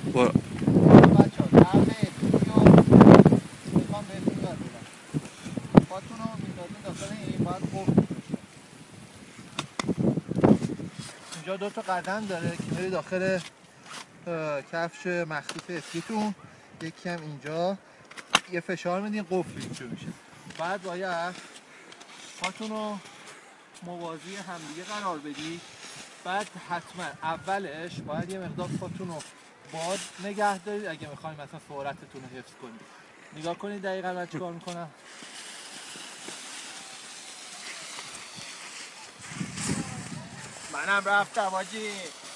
برو. بچه ها درد اتریو میخوام بهتون یاد بدم. پاتون رو میندازین داخل این باید قفل بشه. اینجا 2 تا قدم داره که میره داخل کفش مخصوص اسکیتون. یکی هم اینجا یه فشار میدین قفل میشه. بعد باید پاتون رو موازی همدیگه قرار بدی. بعد حتما اولش باید یه مقدار پاتون رو باد نگه دارید اگه میخواید مثلا سرعتتون رو حفظ کنید. نگاه کنید دقیقاً من چیکار میکنم. منم رفتم آجی.